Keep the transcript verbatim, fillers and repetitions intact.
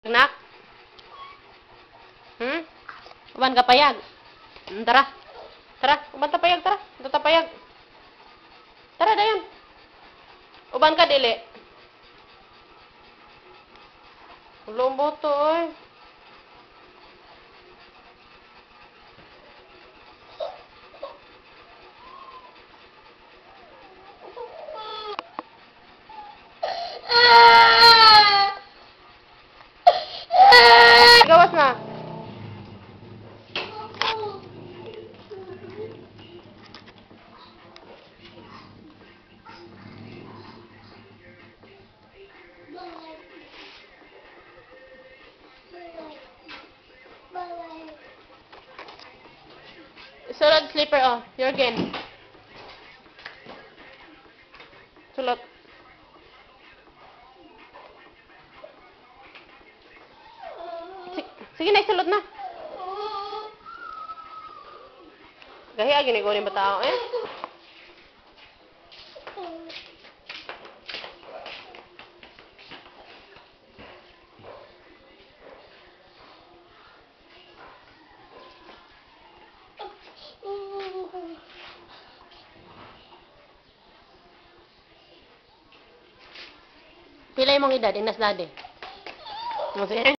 Nak? Hmm? Uban ka payag? Hmm, tara. Tara, uban ta payag, tara. Ito ta payag. Tara, dayan. Uban ka, dili. Lumbo to, oy. Gawas na. Sulod slipper, oh. Jurgen. Sulot. Sige na, isulot na. Gahiya, ginigo ni batao, eh. Pilay mong edad, inas dadi. Sige.